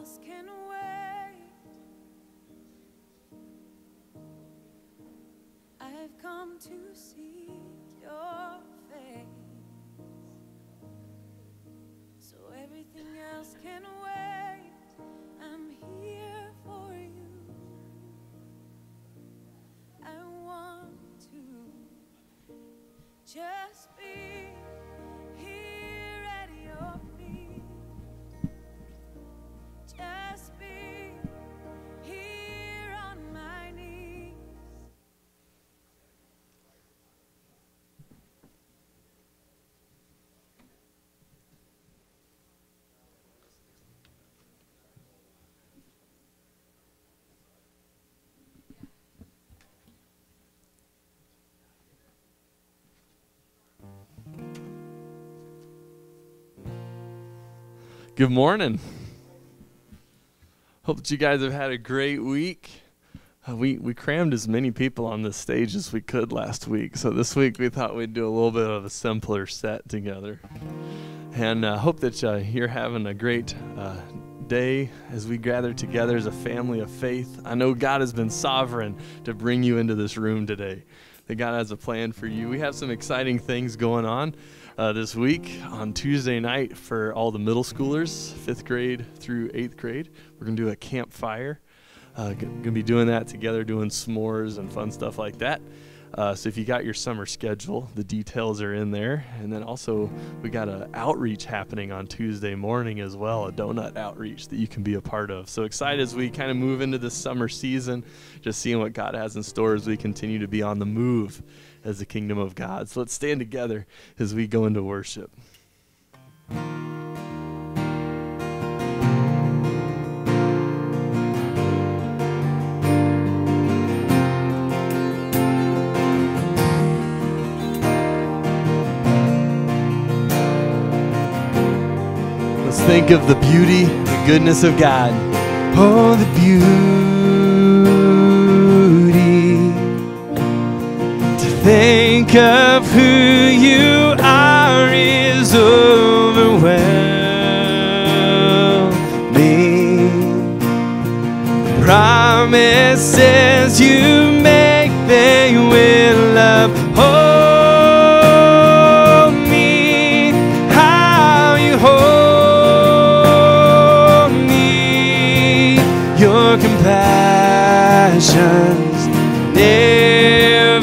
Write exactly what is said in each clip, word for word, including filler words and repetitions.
else can wait. I've come to seek your face, so everything else can wait. I'm here for you. I want to just be here at your feet. Just be here on my knees. Good morning. Hope that you guys have had a great week. Uh, we, we crammed as many people on this stage as we could last week. So this week we thought we'd do a little bit of a simpler set together. And I uh, hope that uh, you're having a great uh, day as we gather together as a family of faith. I know God has been sovereign to bring you into this room today. That God has a plan for you. We have some exciting things going on uh, this week on Tuesday night for all the middle schoolers, fifth grade through eighth grade. We're going to do a campfire. Uh, going to be doing that together, doing s'mores and fun stuff like that. Uh, so if you got your summer schedule, the details are in there. And then also we got an outreach happening on Tuesday morning as well, a donut outreach that you can be a part of. So excited as we kind of move into this summer season, just seeing what God has in store as we continue to be on the move as the kingdom of God. So let's stand together as we go into worship. Think of the beauty, the goodness of God. Oh, the beauty to think of who you are is overwhelming. Promises you make, they will uphold. Compassions never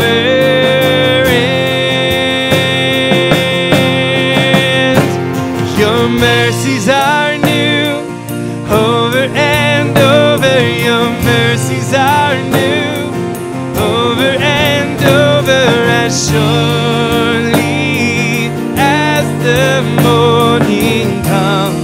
end. Your mercies are new over and over. Your mercies are new over and over. As surely as the morning comes,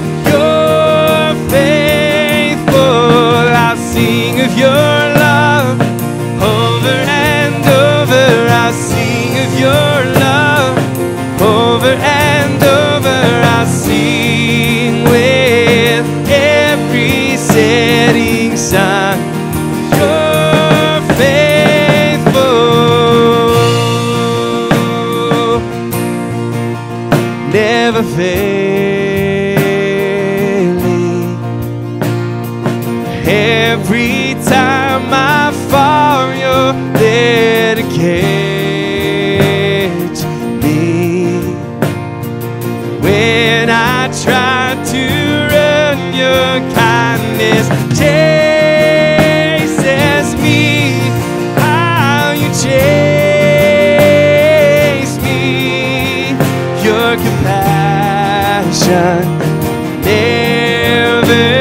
of your love over and over. I sing of your love over and over. I sing with every setting sun. You're faithful, never failing. Every time I fall, you're there to catch me. When I try to run, your kindness chases me. How you chase me, your compassion never.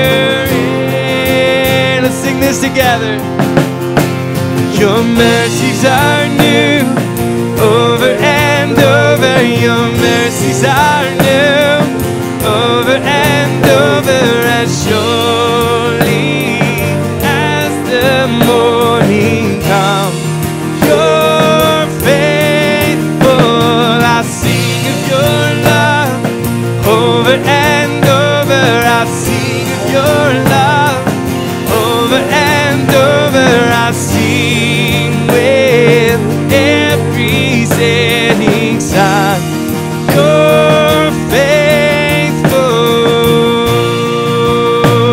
Sing this together. Your mercies are new over and over. Your mercies are new over and over. As surely as the morning comes, you're faithful. I sing of your love over and over. I sing of your love over and over. I sing with every setting sun. You're faithful.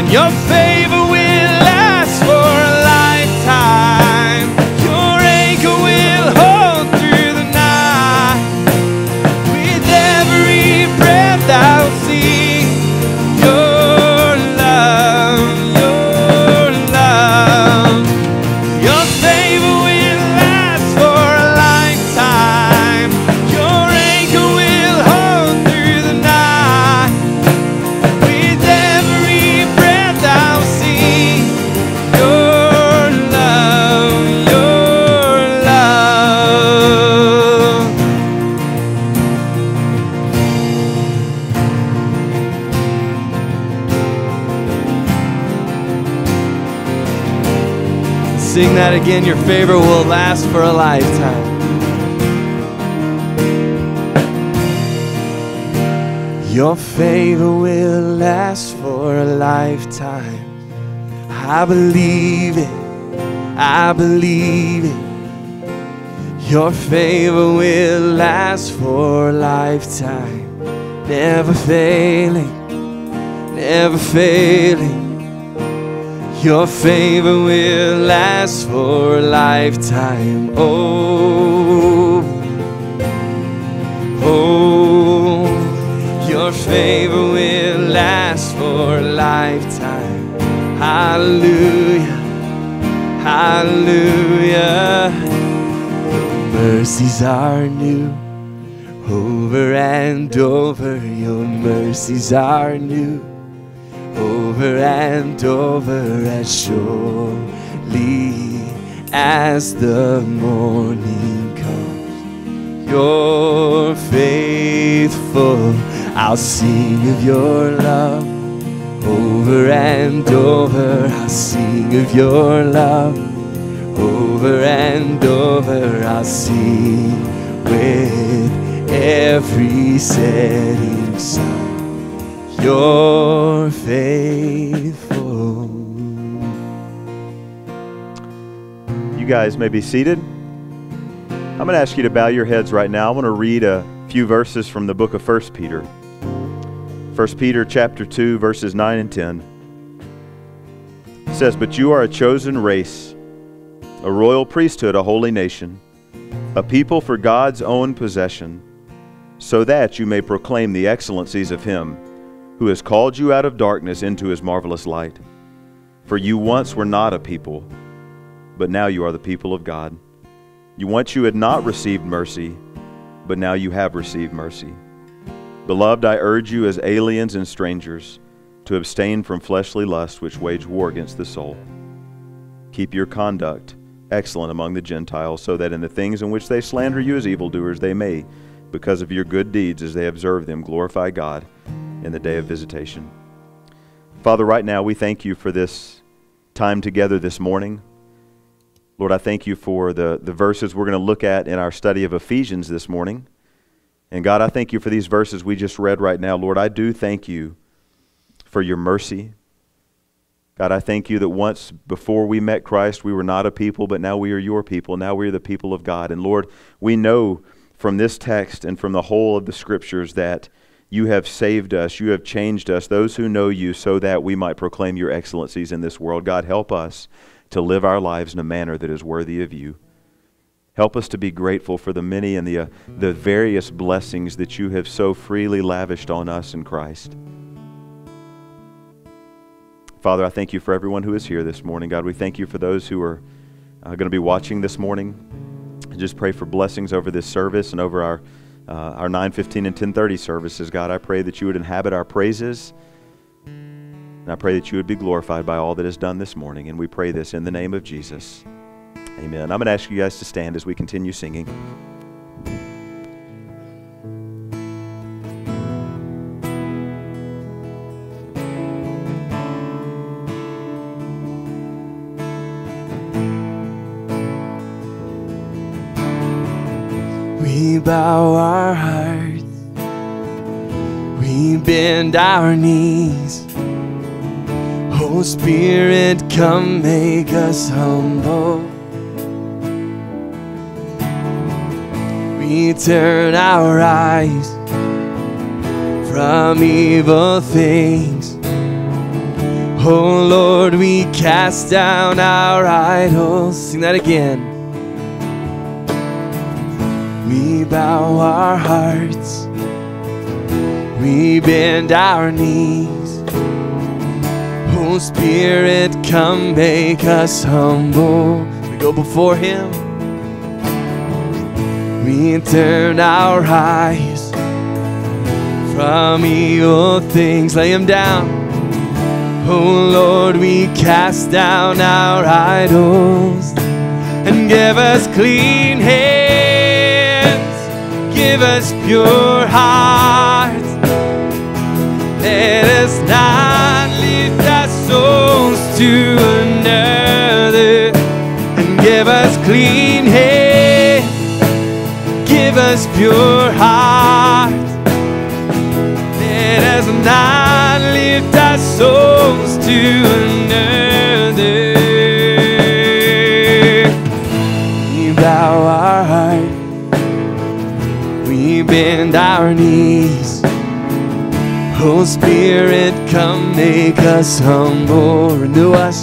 Your favor will last for a lifetime. Your anchor will hold through the night. With every breath I'll sing your love, your love. Your favor will last for a lifetime. Your anchor will hold through the night. With every breath I'll sing your love, your love. Sing that again. Your favor will last for a lifetime. Your favor will last for a lifetime. I believe it. I believe it. Your favor will last for a lifetime. Never failing, never failing. Your favor will last for a lifetime. Oh, oh, your favor will last for a lifetime. Hallelujah, hallelujah. Your mercies are new, over and over. Your mercies are new, over and over, as surely as the morning comes. You're faithful. I'll sing of your love over and over. I'll sing of your love over and over. I'll sing with every setting sun. You're faithful. You guys may be seated. I'm going to ask you to bow your heads right now. I want to read a few verses from the book of First Peter. First Peter chapter two, verses nine and ten. It says, "But you are a chosen race, a royal priesthood, a holy nation, a people for God's own possession, so that you may proclaim the excellencies of Him who has called you out of darkness into His marvelous light. For you once were not a people, but now you are the people of God. You once you had not received mercy, but now you have received mercy. Beloved, I urge you as aliens and strangers to abstain from fleshly lusts which wage war against the soul. Keep your conduct excellent among the Gentiles, so that in the things in which they slander you as evildoers, they may, because of your good deeds as they observe them, glorify God in the day of visitation." Father, right now we thank you for this time together this morning. Lord, I thank you for the, the verses we're going to look at in our study of Ephesians this morning. And God, I thank you for these verses we just read right now. Lord, I do thank you for your mercy. God, I thank you that once before we met Christ, we were not a people, but now we are your people. Now we are the people of God. And Lord, we know from this text and from the whole of the Scriptures that you have saved us, you have changed us, those who know you, so that we might proclaim your excellencies in this world. God, help us to live our lives in a manner that is worthy of you. Help us to be grateful for the many and the, uh, the various blessings that you have so freely lavished on us in Christ. Father, I thank you for everyone who is here this morning. God, we thank you for those who are uh, going to be watching this morning. I just pray for blessings over this service and over our Uh, our nine fifteen and ten thirty services. God, I pray that you would inhabit our praises, and I pray that you would be glorified by all that is done this morning, and we pray this in the name of Jesus. Amen. I'm going to ask you guys to stand as we continue singing. We bow our hearts, we bend our knees. Oh Spirit, come make us humble. We turn our eyes from evil things. Oh Lord, we cast down our idols. Sing that again. We bow our hearts, we bend our knees. Oh Spirit, come make us humble. We go before Him. We turn our eyes from evil things. Lay them down. Oh Lord, we cast down our idols and give us clean hands, give us pure hearts. Let us not lift our souls to another, and give us clean hands, give us pure hearts. Let us not lift our souls to another. We bow our heart, we bend our knees. Oh Spirit, come make us humble. Renew us.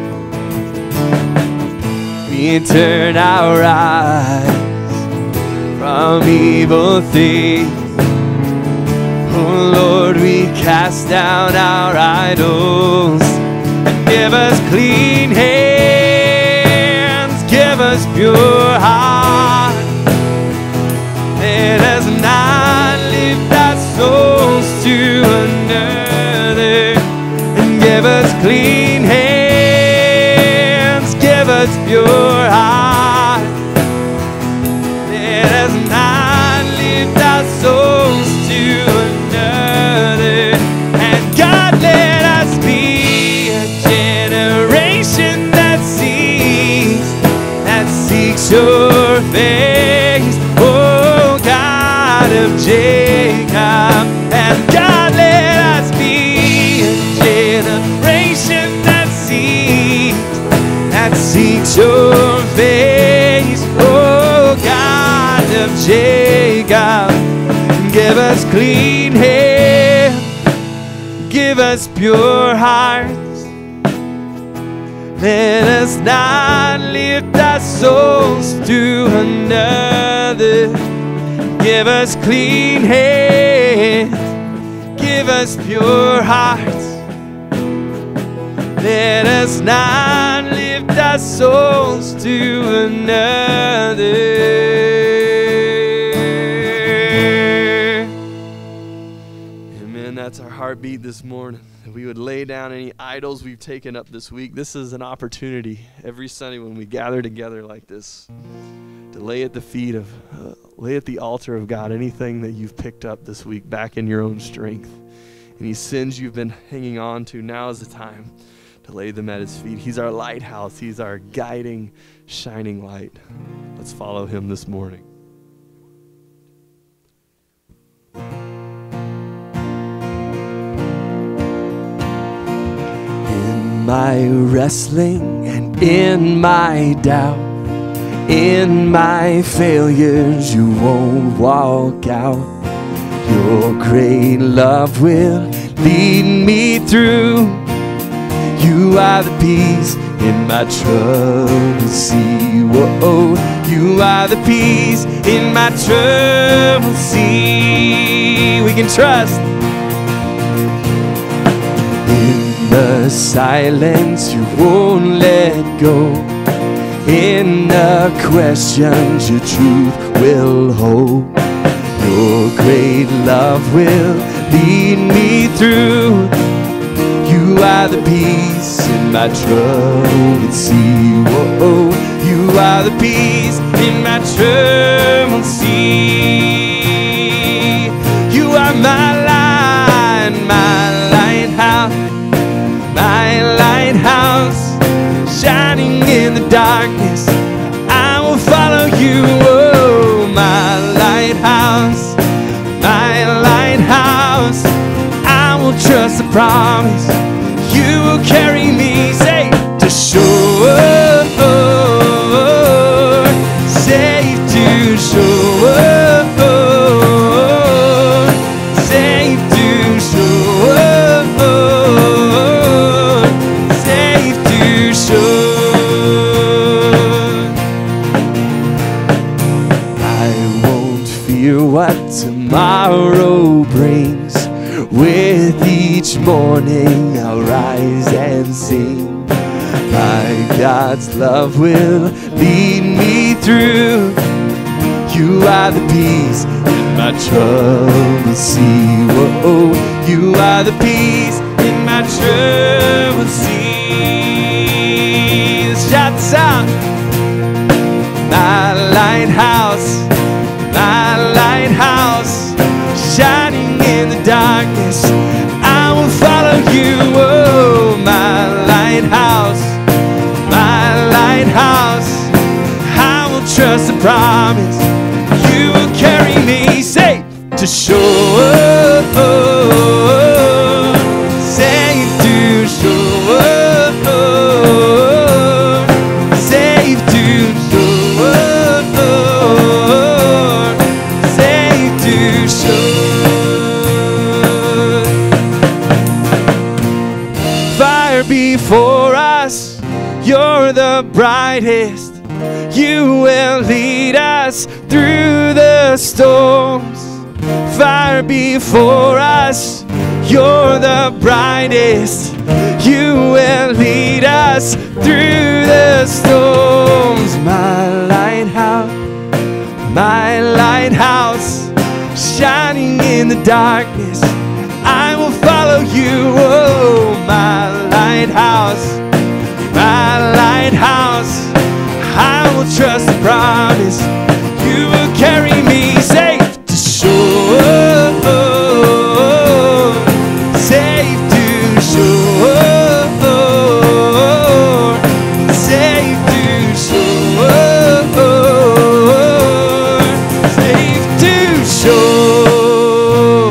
We turn our eyes from evil things. Oh Lord, we cast down our idols and give us clean hands, give us pure hearts. Let us not lift our souls to another, and give us clean hands, give us pure hearts. Let us not lift our souls to another. And God, let us be a generation that seeks, that seeks your face, oh God of Jacob. And God, let us be a generation that seeks, that seeks your face, oh God of Jacob. Give us clean hands, give us pure hearts. Let us not lift our souls to another. Give us clean hands, give us pure hearts. Let us not lift our souls to another. Amen. That's our heartbeat this morning. That we would lay down any idols we've taken up this week. This is an opportunity every Sunday when we gather together like this to lay at the feet of, uh, lay at the altar of God anything that you've picked up this week back in your own strength. Any sins you've been hanging on to, now is the time to lay them at His feet. He's our lighthouse. He's our guiding, shining light. Let's follow Him this morning. In my wrestling and in my doubt, in my failures, you won't walk out. Your great love will lead me through. You are the peace in my troubled sea. Whoa, you are the peace in my troubled sea. We can trust. In the silence, you won't let go. In the questions, your truth will hold. Your great love will lead me through. You are the peace in my troubled sea. Whoa, you are the peace in my troubled sea. You are my light, my lighthouse, my lighthouse, shining in the darkness. I will follow you. Oh, my lighthouse, my lighthouse, I will trust the promise. You will carry me, say, to shore, safe to shore, safe to shore. morning I'll rise and sing. My God's love will lead me through. You are the peace in my troubled sea. Whoa, you are the peace in my troubled sea. Shout this out. My lighthouse, my lighthouse, shining in the darkness, I will follow you. Oh, my lighthouse, my lighthouse, I will trust the promise. You will carry me safe to shore, safe to shore, safe to shore, safe to shore. Fire before us, you're the brightest. You will lead us through the storms. Fire before us, you're the brightest. You will lead us through the storms. My lighthouse, my lighthouse, shining in the darkness, I will follow you. Oh, my lighthouse, my lighthouse, I will trust the promise. You will carry me safe to shore, safe to shore, safe to shore, safe to shore.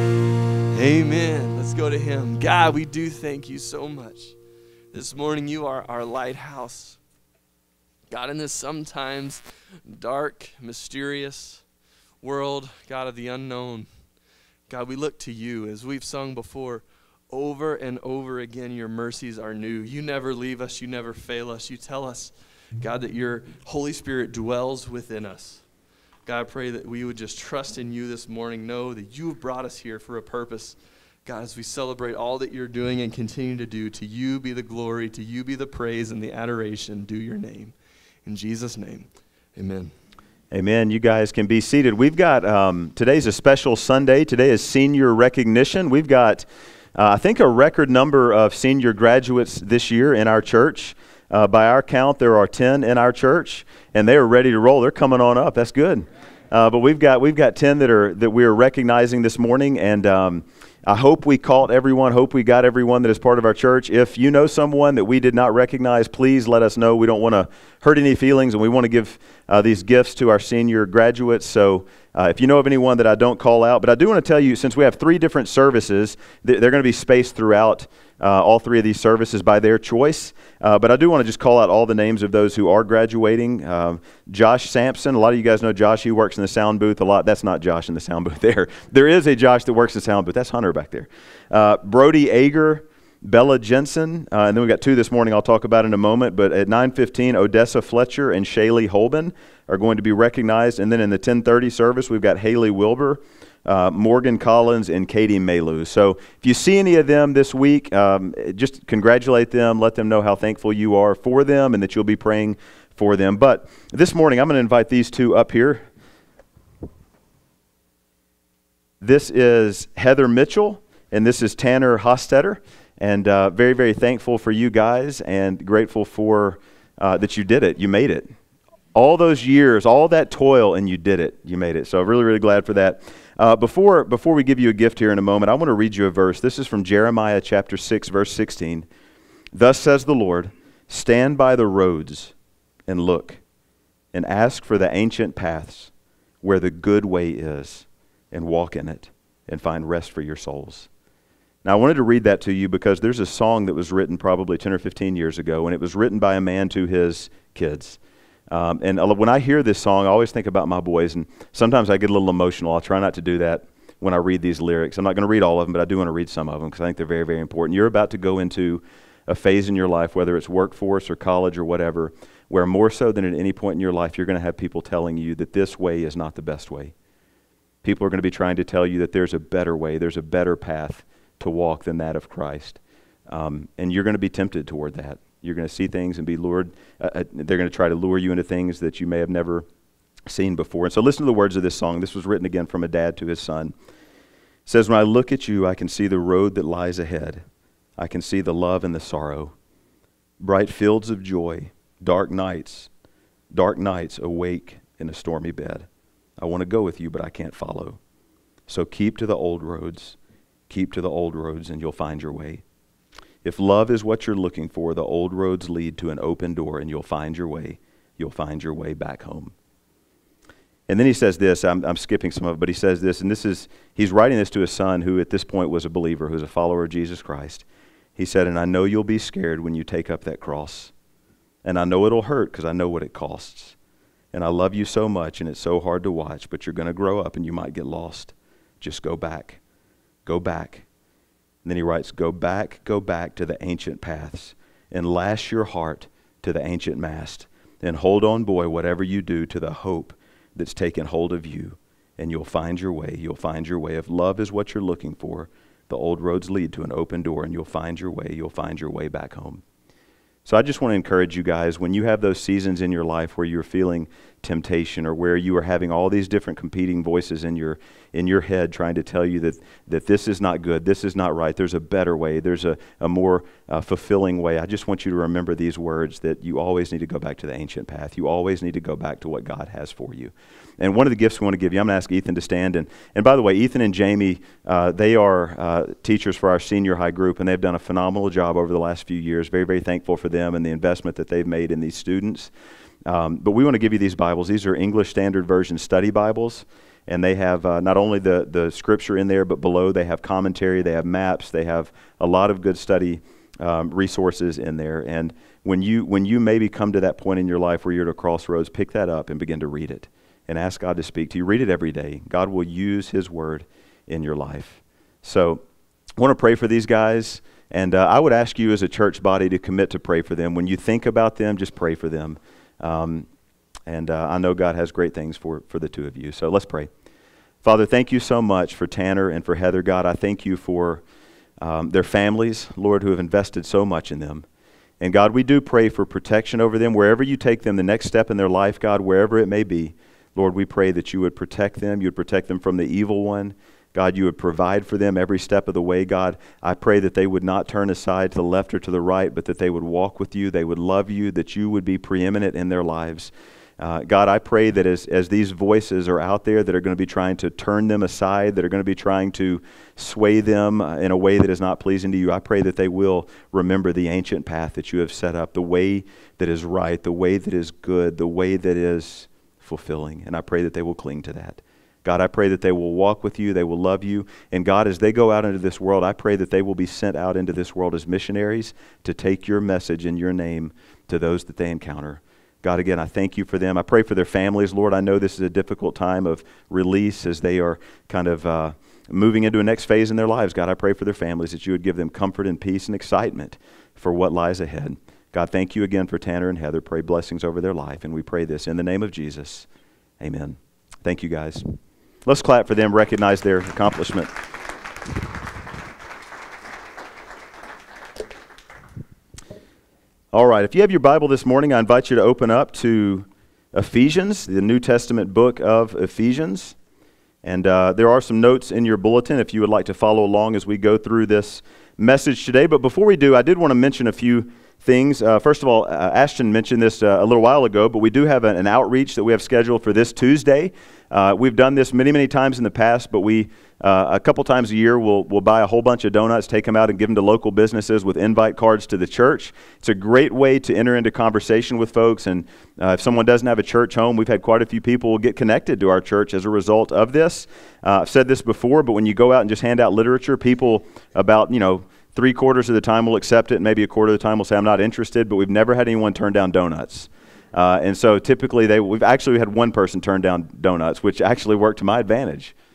Amen. Let's go to Him. God, we do thank you so much. This morning you are our lighthouse. God, in this sometimes dark, mysterious world, God of the unknown, God, we look to you. As we've sung before, over and over again, your mercies are new. You never leave us. You never fail us. You tell us, God, that your Holy Spirit dwells within us. God, I pray that we would just trust in you this morning, know that you have brought us here for a purpose. God, as we celebrate all that you're doing and continue to do, to you be the glory, to you be the praise and the adoration, due your name. In Jesus' name, amen. Amen. You guys can be seated. We've got, um, today's a special Sunday. Today is senior recognition. We've got, uh, I think, a record number of senior graduates this year in our church. Uh, by our count, there are ten in our church, and they are ready to roll. They're coming on up. That's good. Uh, but we've got we've got ten that are that we are recognizing this morning, and um, I hope we caught everyone, hope we got everyone that is part of our church. If you know someone that we did not recognize, please let us know. We don't want to hurt any feelings, and we want to give uh, these gifts to our senior graduates. So uh, if you know of anyone that I don't call out, but I do want to tell you, since we have three different services, th- they're going to be spaced throughout uh, all three of these services by their choice. Uh, but I do want to just call out all the names of those who are graduating. Uh, Josh Sampson, a lot of you guys know Josh. He works in the sound booth a lot. That's not Josh in the sound booth there. There is a Josh that works in the sound booth. That's Hunter back there. Uh, Brody Ager, Bella Jensen, uh, and then we got two this morning I'll talk about in a moment. But at nine fifteen, Odessa Fletcher and Shaylee Holben are going to be recognized. And then in the ten thirty service, we've got Haley Wilbur, Uh, Morgan Collins, and Katie Maylou. So if you see any of them this week, um, just congratulate them. Let them know how thankful you are for them and that you'll be praying for them. But this morning, I'm going to invite these two up here. This is Heather Mitchell, and this is Tanner Hostetter. And uh, very, very thankful for you guys and grateful for uh, that you did it. You made it. All those years, all that toil, and you did it. You made it. So really, really glad for that. Uh, before before we give you a gift here in a moment, I want to read you a verse. This is from Jeremiah chapter six, verse sixteen. Thus says the Lord, stand by the roads and look, and ask for the ancient paths where the good way is, and walk in it, and find rest for your souls. Now, I wanted to read that to you because there's a song that was written probably ten or fifteen years ago, and it was written by a man to his kids. Um, and when I hear this song, I always think about my boys, and sometimes I get a little emotional. I'll try not to do that when I read these lyrics. I'm not going to read all of them, but I do want to read some of them because I think they're very, very important. You're about to go into a phase in your life, whether it's workforce or college or whatever, where more so than at any point in your life, you're going to have people telling you that this way is not the best way. People are going to be trying to tell you that there's a better way, there's a better path to walk than that of Christ. Um, and you're going to be tempted toward that. You're going to see things and be lured. Uh, uh, they're going to try to lure you into things that you may have never seen before. And so listen to the words of this song. This was written again from a dad to his son. It says, when I look at you, I can see the road that lies ahead. I can see the love and the sorrow. Bright fields of joy, dark nights, dark nights awake in a stormy bed. I want to go with you, but I can't follow. So keep to the old roads. Keep to the old roads and you'll find your way. If love is what you're looking for, the old roads lead to an open door and you'll find your way. You'll find your way back home. And then he says this, I'm, I'm skipping some of it, but he says this, and this is, he's writing this to his son who at this point was a believer, who's a follower of Jesus Christ. He said, and I know you'll be scared when you take up that cross. And I know it'll hurt because I know what it costs. And I love you so much and it's so hard to watch, but you're going to grow up and you might get lost. Just go back. Go back. And then he writes, go back, go back to the ancient paths and lash your heart to the ancient mast. And hold on, boy, whatever you do, to the hope that's taken hold of you, and you'll find your way. You'll find your way. If love is what you're looking for, the old roads lead to an open door, and you'll find your way. You'll find your way back home. So I just want to encourage you guys, when you have those seasons in your life where you're feeling temptation or where you are having all these different competing voices in your in your head trying to tell you that, that this is not good, this is not right, there's a better way, there's a, a more uh, fulfilling way, I just want you to remember these words, that you always need to go back to the ancient path. You always need to go back to what God has for you. And one of the gifts we want to give you, I'm going to ask Ethan to stand. And, and by the way, Ethan and Jamie, uh, they are uh, teachers for our senior high group, and they've done a phenomenal job over the last few years. Very, very thankful for them and the investment that they've made in these students. Um, but we want to give you these Bibles. These are English Standard Version study Bibles, and they have uh, not only the, the scripture in there, but below they have commentary, they have maps, they have a lot of good study um, resources in there. And when you when you maybe come to that point in your life where you're at a crossroads, pick that up and begin to read it and ask God to speak to you. Read it every day. God will use His Word in your life. So I want to pray for these guys, and uh, I would ask you as a church body to commit to pray for them. When you think about them, just pray for them. Um, and uh, I know God has great things for, for the two of you. So let's pray. Father, thank you so much for Tanner and for Heather. God, I thank you for um, their families, Lord, who have invested so much in them. And God, we do pray for protection over them. Wherever you take them, the next step in their life, God, wherever it may be, Lord, we pray that you would protect them. You would protect them from the evil one. God, you would provide for them every step of the way. God, I pray that they would not turn aside to the left or to the right, but that they would walk with you, they would love you, that you would be preeminent in their lives. Uh, God, I pray that as, as these voices are out there that are going to be trying to turn them aside, that are going to be trying to sway them uh, in a way that is not pleasing to you, I pray that they will remember the ancient path that you have set up, the way that is right, the way that is good, the way that is fulfilling. And I pray that they will cling to that. God, I pray that they will walk with you, they will love you. And God, as they go out into this world, I pray that they will be sent out into this world as missionaries to take your message in your name to those that they encounter. God, again, I thank you for them. I pray for their families. Lord, I know this is a difficult time of release as they are kind of uh, moving into a next phase in their lives. God, I pray for their families that you would give them comfort and peace and excitement for what lies ahead. God, thank you again for Tanner and Heather. Pray blessings over their life. And we pray this in the name of Jesus. Amen. Thank you, guys. Let's clap for them, recognize their accomplishment. All right, if you have your Bible this morning, I invite you to open up to Ephesians, the New Testament book of Ephesians. And uh, there are some notes in your bulletin if you would like to follow along as we go through this message today. But before we do, I did want to mention a few things. Uh, first of all, uh, Ashton mentioned this uh, a little while ago, but we do have an, an outreach that we have scheduled for this Tuesday. Uh, we've done this many, many times in the past, but we, uh, a couple times a year, we'll, we'll buy a whole bunch of donuts, take them out and give them to local businesses with invite cards to the church. It's a great way to enter into conversation with folks, and uh, if someone doesn't have a church home, we've had quite a few people get connected to our church as a result of this. Uh, I've said this before, but when you go out and just hand out literature, people about, you know, three quarters of the time will accept it, and maybe a quarter of the time will say, I'm not interested, but we've never had anyone turn down donuts. Uh, and so typically, they we've actually had one person turn down donuts, which actually worked to my advantage.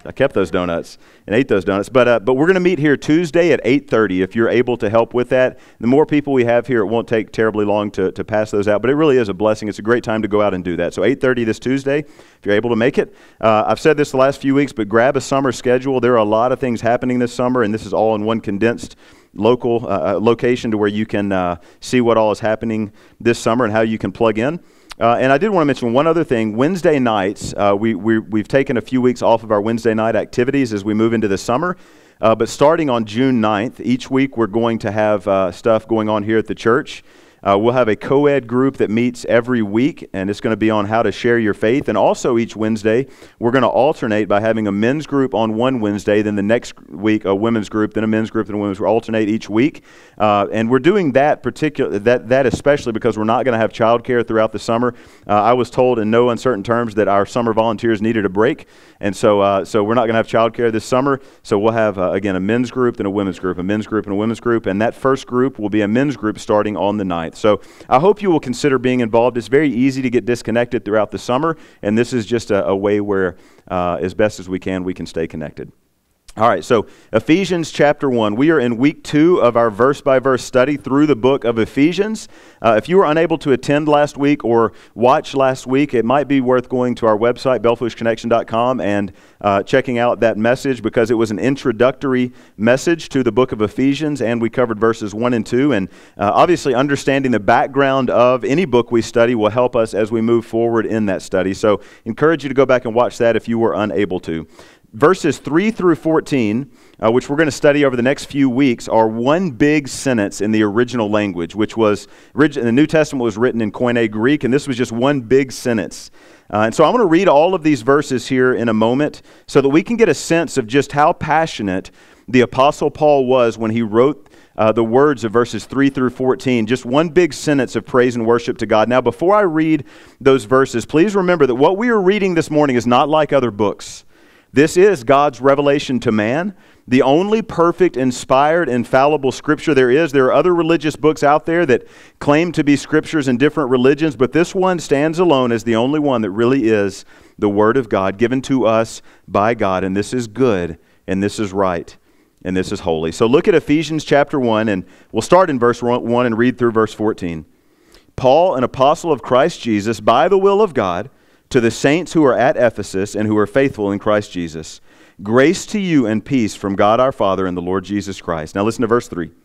I kept those donuts and ate those donuts. But uh, but we're going to meet here Tuesday at eight thirty if you're able to help with that. The more people we have here, it won't take terribly long to, to pass those out. But it really is a blessing. It's a great time to go out and do that. So eight thirty this Tuesday, if you're able to make it. Uh, I've said this the last few weeks, but grab a summer schedule. There are a lot of things happening this summer, and this is all in one condensed local uh, location to where you can uh, see what all is happening this summer and how you can plug in. Uh, and I did want to mention one other thing. Wednesday nights, uh, we, we, we've taken a few weeks off of our Wednesday night activities as we move into the summer. Uh, but starting on June ninth, each week we're going to have uh, stuff going on here at the church. Uh, we'll have a co-ed group that meets every week, and it's going to be on how to share your faith. And also each Wednesday, we're going to alternate by having a men's group on one Wednesday, then the next week a women's group, then a men's group, then a women's group. We'll alternate each week. Uh, and we're doing that particular that that especially because we're not going to have childcare throughout the summer. Uh, I was told in no uncertain terms that our summer volunteers needed a break, and so uh, so we're not going to have childcare this summer. So we'll have uh, again a men's group, then a women's group, a men's group, and a women's group. And that first group will be a men's group starting on the ninth. So I hope you will consider being involved. It's very easy to get disconnected throughout the summer, and this is just a, a way where, uh, as best as we can, we can stay connected. All right, so Ephesians chapter one. We are in week two of our verse-by-verse study through the book of Ephesians. Uh, if you were unable to attend last week or watch last week, it might be worth going to our website, belle fourche connection dot com, and uh, checking out that message because it was an introductory message to the book of Ephesians, and we covered verses one and two. And uh, obviously, understanding the background of any book we study will help us as we move forward in that study. So encourage you to go back and watch that if you were unable to. Verses three through fourteen, uh, which we're going to study over the next few weeks, are one big sentence in the original language, which was, the New Testament was written in Koine Greek, and this was just one big sentence. Uh, and so I'm going to read all of these verses here in a moment so that we can get a sense of just how passionate the Apostle Paul was when he wrote uh, the words of verses three through fourteen, just one big sentence of praise and worship to God. Now, before I read those verses, please remember that what we are reading this morning is not like other books. This is God's revelation to man, the only perfect, inspired, infallible scripture there is. There are other religious books out there that claim to be scriptures in different religions, but this one stands alone as the only one that really is the Word of God given to us by God, and this is good, and this is right, and this is holy. So look at Ephesians chapter one, and we'll start in verse one and read through verse fourteen. Paul, an apostle of Christ Jesus, by the will of God, to the saints who are at Ephesus and who are faithful in Christ Jesus, grace to you and peace from God our Father and the Lord Jesus Christ. Now listen to verse three.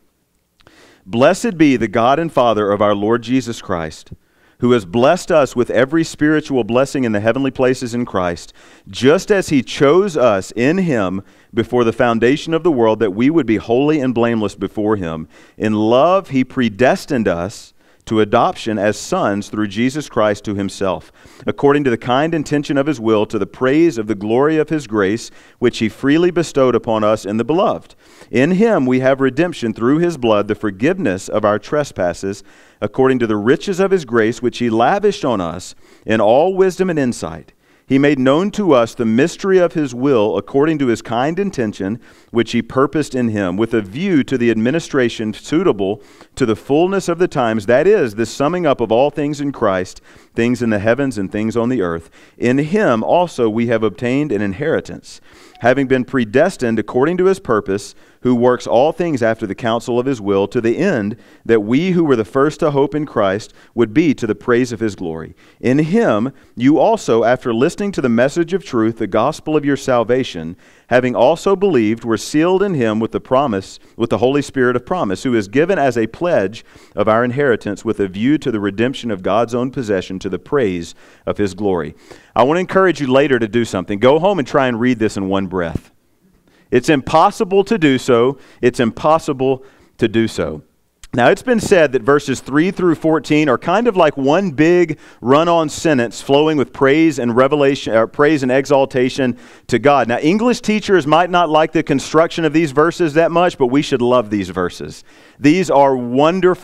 Blessed be the God and Father of our Lord Jesus Christ, who has blessed us with every spiritual blessing in the heavenly places in Christ, just as He chose us in Him before the foundation of the world, that we would be holy and blameless before Him. In love He predestined us to adoption as sons through Jesus Christ to Himself, according to the kind intention of His will, to the praise of the glory of His grace, which He freely bestowed upon us in the Beloved. In Him we have redemption through His blood, the forgiveness of our trespasses, according to the riches of His grace, which He lavished on us in all wisdom and insight. He made known to us the mystery of His will according to His kind intention, which He purposed in Him, with a view to the administration suitable to the fullness of the times, that is, the summing up of all things in Christ, things in the heavens and things on the earth. In Him also we have obtained an inheritance, having been predestined according to His purpose, who works all things after the counsel of His will, to the end that we who were the first to hope in Christ would be to the praise of His glory. In Him you also, after listening to the message of truth, the gospel of your salvation, having also believed, were sealed in Him with the promise, with the Holy Spirit of promise, who is given as a pledge of our inheritance, with a view to the redemption of God's own possession, to the praise of His glory. I want to encourage you later to do something. Go home and try and read this in one breath. It's impossible to do so. It's impossible to do so. Now, it's been said that verses three through fourteen are kind of like one big run-on sentence flowing with praise and revelation, or praise and exaltation to God. Now, English teachers might not like the construction of these verses that much, but we should love these verses. These are wonderful,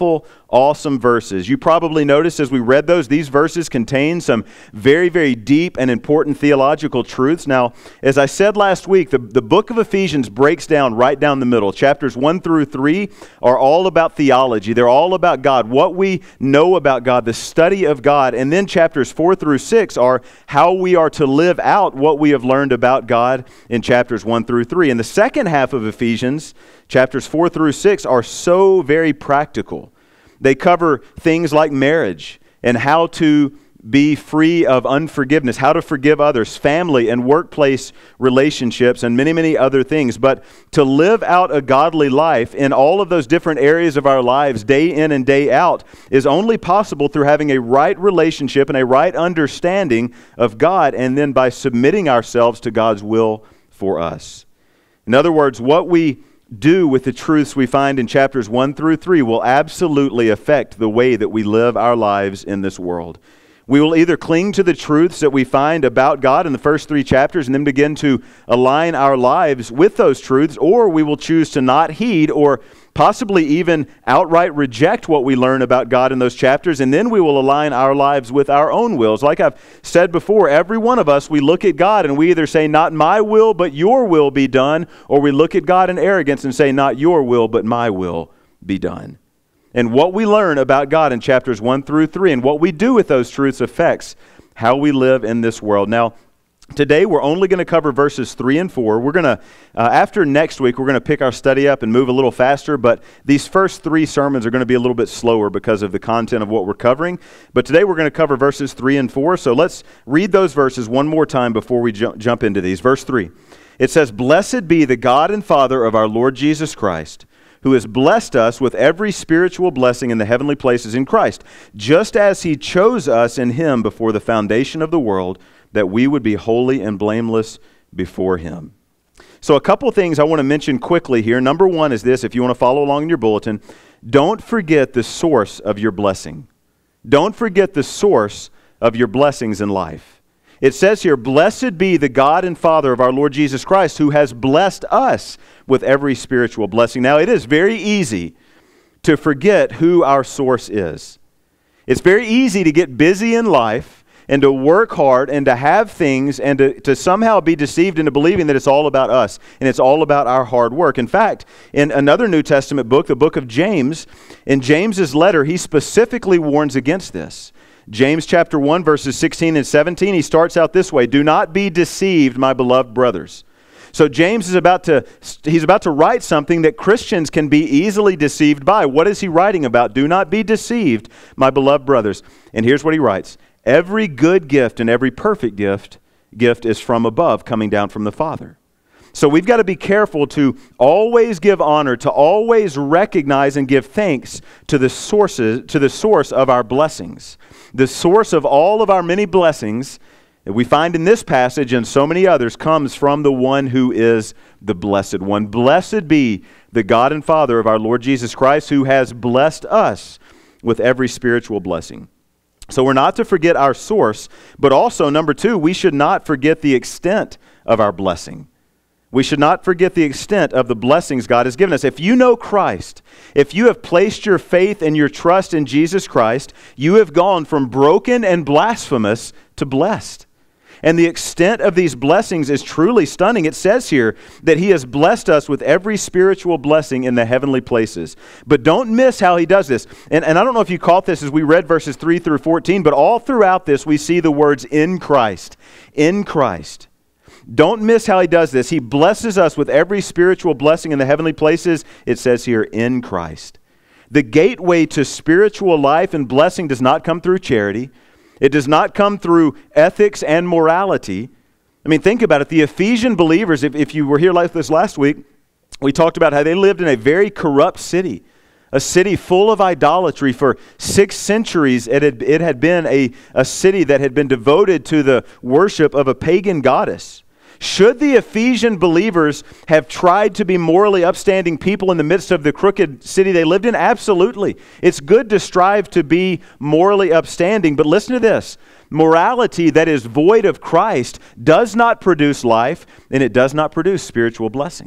awesome verses. You probably noticed as we read those, these verses contain some very, very deep and important theological truths. Now, as I said last week, the, the book of Ephesians breaks down right down the middle. Chapters one through three are all about theology. They're all about God, what we know about God, the study of God. And then chapters four through six are how we are to live out what we have learned about God in chapters one through three. And the second half of Ephesians, chapters four through six, are so very practical. They cover things like marriage and how to be free of unforgiveness, how to forgive others, family and workplace relationships, and many, many other things. But to live out a godly life in all of those different areas of our lives, day in and day out, is only possible through having a right relationship and a right understanding of God, and then by submitting ourselves to God's will for us. In other words, what we do with the truths we find in chapters one through three will absolutely affect the way that we live our lives in this world. We will either cling to the truths that we find about God in the first three chapters and then begin to align our lives with those truths, or we will choose to not heed or possibly even outright reject what we learn about God in those chapters, and then we will align our lives with our own wills. Like I've said before, every one of us, we look at God and we either say, not my will, but your will be done, or we look at God in arrogance and say, not your will, but my will be done. And what we learn about God in chapters one through three and what we do with those truths affects how we live in this world. Now, today we're only going to cover verses three and four. We're going to, uh, after next week, we're going to pick our study up and move a little faster, but these first three sermons are going to be a little bit slower because of the content of what we're covering. But today we're going to cover verses three and four, so let's read those verses one more time before we ju- jump into these. Verse three, it says, "Blessed be the God and Father of our Lord Jesus Christ, who has blessed us with every spiritual blessing in the heavenly places in Christ, just as He chose us in Him before the foundation of the world, that we would be holy and blameless before Him." So a couple things I want to mention quickly here. Number one is this, if you want to follow along in your bulletin, don't forget the source of your blessing. Don't forget the source of your blessings in life. It says here, "Blessed be the God and Father of our Lord Jesus Christ, who has blessed us with every spiritual blessing." Now, it is very easy to forget who our source is. It's very easy to get busy in life and to work hard and to have things and to, to somehow be deceived into believing that it's all about us and it's all about our hard work. In fact, in another New Testament book, the book of James, in James's letter, he specifically warns against this. James chapter one, verses sixteen and seventeen, he starts out this way, "Do not be deceived, my beloved brothers." So James is about to, he's about to write something that Christians can be easily deceived by. What is he writing about? "Do not be deceived, my beloved brothers." And here's what he writes. "Every good gift and every perfect gift, gift is from above, coming down from the Father." So we've got to be careful to always give honor, to always recognize and give thanks to the sources, to the source of our blessings. The source of all of our many blessings that we find in this passage and so many others comes from the one who is the Blessed One. Blessed be the God and Father of our Lord Jesus Christ, who has blessed us with every spiritual blessing. So we're not to forget our source, but also, number two, we should not forget the extent of our blessing. We should not forget the extent of the blessings God has given us. If you know Christ, if you have placed your faith and your trust in Jesus Christ, you have gone from broken and blasphemous to blessed. And the extent of these blessings is truly stunning. It says here that He has blessed us with every spiritual blessing in the heavenly places. But don't miss how He does this. And, and I don't know if you caught this as we read verses three through fourteen, but all throughout this we see the words "in Christ," "in Christ." Don't miss how He does this. He blesses us with every spiritual blessing in the heavenly places. It says here, "in Christ." The gateway to spiritual life and blessing does not come through charity. It does not come through ethics and morality. I mean, think about it. The Ephesian believers, if, if you were here like this last week, we talked about how they lived in a very corrupt city. A city full of idolatry. For six centuries, it had, it had been a, a city that had been devoted to the worship of a pagan goddess. Should the Ephesian believers have tried to be morally upstanding people in the midst of the crooked city they lived in? Absolutely. It's good to strive to be morally upstanding, but listen to this. Morality that is void of Christ does not produce life, and it does not produce spiritual blessing.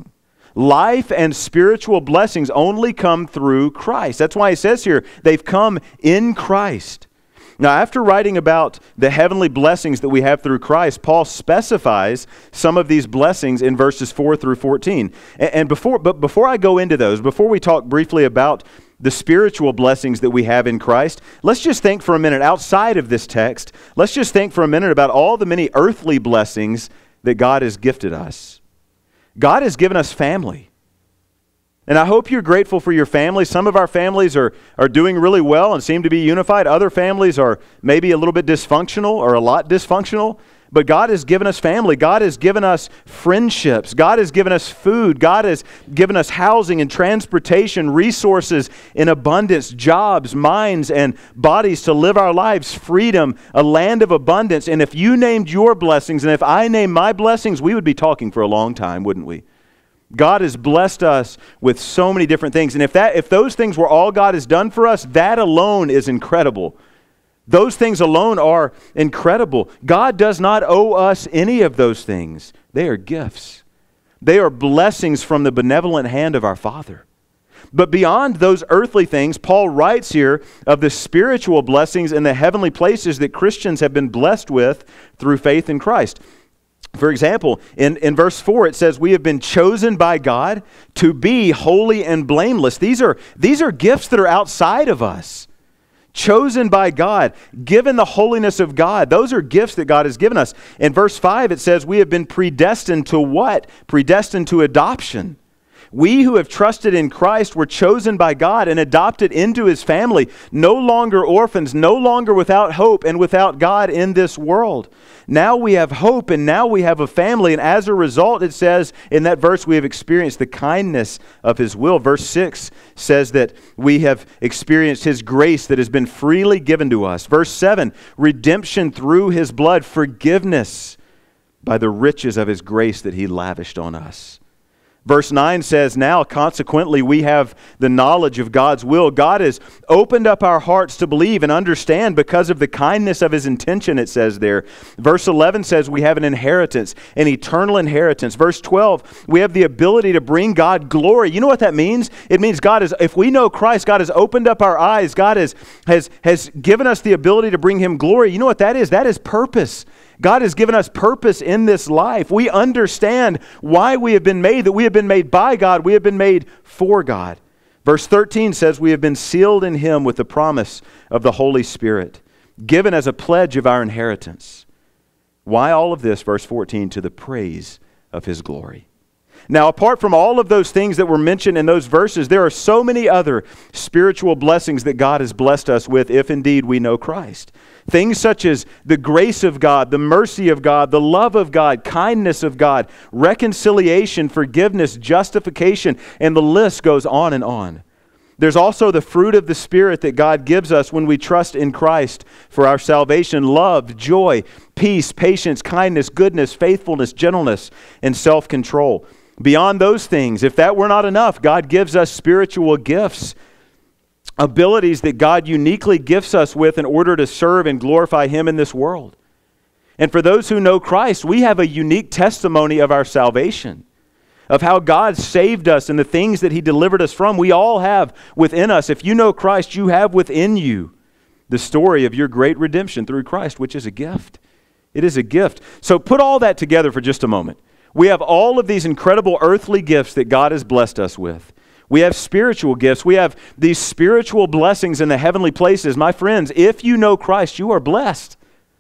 Life and spiritual blessings only come through Christ. That's why it says here, they've come in Christ. Now, after writing about the heavenly blessings that we have through Christ, Paul specifies some of these blessings in verses four through fourteen. And before, but before I go into those, before we talk briefly about the spiritual blessings that we have in Christ, let's just think for a minute outside of this text. Let's just think for a minute about all the many earthly blessings that God has gifted us. God has given us family. And I hope you're grateful for your family. Some of our families are, are doing really well and seem to be unified. Other families are maybe a little bit dysfunctional or a lot dysfunctional. But God has given us family. God has given us friendships. God has given us food. God has given us housing and transportation, resources in abundance, jobs, minds, and bodies to live our lives, freedom, a land of abundance. And if you named your blessings and if I named my blessings, we would be talking for a long time, wouldn't we? God has blessed us with so many different things. And if that, if those things were all God has done for us, that alone is incredible. Those things alone are incredible. God does not owe us any of those things. They are gifts. They are blessings from the benevolent hand of our Father. But beyond those earthly things, Paul writes here of the spiritual blessings in the heavenly places that Christians have been blessed with through faith in Christ. For example, in, in verse four, it says, we have been chosen by God to be holy and blameless. These are, these are gifts that are outside of us. Chosen by God, given the holiness of God. Those are gifts that God has given us. In verse five, it says, we have been predestined to what? Predestined to adoption. We who have trusted in Christ were chosen by God and adopted into His family, no longer orphans, no longer without hope and without God in this world. Now we have hope and now we have a family, and as a result, it says in that verse, we have experienced the kindness of His will. Verse six says that we have experienced His grace that has been freely given to us. Verse seven, redemption through His blood, forgiveness by the riches of His grace that He lavished on us. Verse nine says, now consequently we have the knowledge of God's will. God has opened up our hearts to believe and understand because of the kindness of His intention, it says there. Verse eleven says we have an inheritance, an eternal inheritance. Verse twelve, we have the ability to bring God glory. You know what that means? It means God is, if we know Christ, God has opened up our eyes. God has, has, has given us the ability to bring Him glory. You know what that is? That is purpose. God has given us purpose in this life. We understand why we have been made, that we have been made by God. We have been made for God. Verse thirteen says we have been sealed in Him with the promise of the Holy Spirit, given as a pledge of our inheritance. Why all of this? Verse fourteen, to the praise of His glory. Now, apart from all of those things that were mentioned in those verses, there are so many other spiritual blessings that God has blessed us with, if indeed we know Christ. Things such as the grace of God, the mercy of God, the love of God, kindness of God, reconciliation, forgiveness, justification, and the list goes on and on. There's also the fruit of the Spirit that God gives us when we trust in Christ for our salvation: love, joy, peace, patience, kindness, goodness, faithfulness, gentleness, and self-control. Beyond those things, if that were not enough, God gives us spiritual gifts, abilities that God uniquely gifts us with in order to serve and glorify Him in this world. And for those who know Christ, we have a unique testimony of our salvation, of how God saved us and the things that He delivered us from. We all have within us, if you know Christ, you have within you the story of your great redemption through Christ, which is a gift. It is a gift. So put all that together for just a moment. We have all of these incredible earthly gifts that God has blessed us with. We have spiritual gifts. We have these spiritual blessings in the heavenly places. My friends, if you know Christ, you are blessed.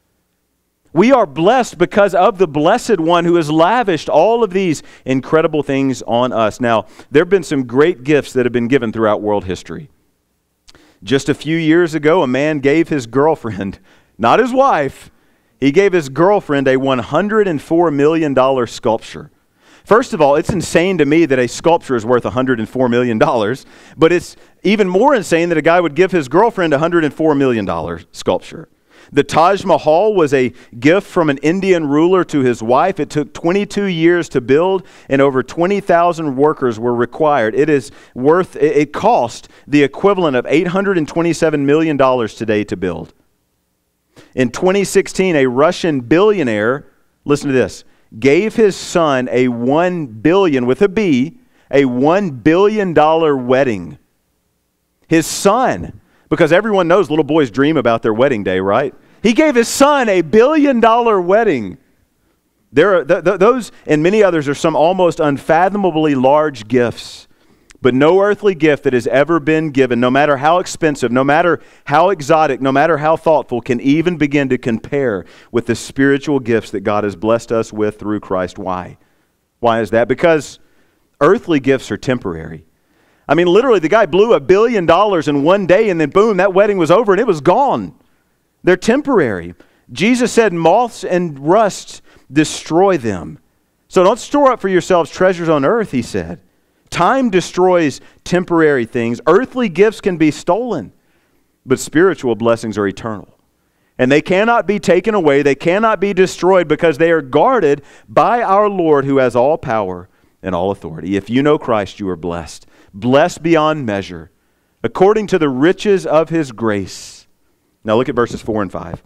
We are blessed because of the Blessed One who has lavished all of these incredible things on us. Now, there have been some great gifts that have been given throughout world history. Just a few years ago, a man gave his girlfriend, not his wife, he gave his girlfriend a one hundred four million dollars sculpture. First of all, it's insane to me that a sculpture is worth one hundred four million dollars, but it's even more insane that a guy would give his girlfriend a one hundred four million dollars sculpture. The Taj Mahal was a gift from an Indian ruler to his wife. It took twenty-two years to build, and over twenty thousand workers were required. It is worth, it cost the equivalent of eight hundred twenty-seven million dollars today to build. In twenty sixteen, a Russian billionaire, listen to this, gave his son a one billion with a B, a one billion dollars wedding. His son, because everyone knows little boys dream about their wedding day, right? He gave his son a billion dollar wedding. There are th- th- those and many others are some almost unfathomably large gifts. But no earthly gift that has ever been given, no matter how expensive, no matter how exotic, no matter how thoughtful, can even begin to compare with the spiritual gifts that God has blessed us with through Christ. Why? Why is that? Because earthly gifts are temporary. I mean, literally, the guy blew a billion dollars in one day, and then boom, that wedding was over, and it was gone. They're temporary. Jesus said, moths and rust destroy them. So don't store up for yourselves treasures on earth, he said. Time destroys temporary things. Earthly gifts can be stolen, but spiritual blessings are eternal. And they cannot be taken away. They cannot be destroyed because they are guarded by our Lord who has all power and all authority. If you know Christ, you are blessed. Blessed beyond measure, according to the riches of his grace. Now look at verses four and five.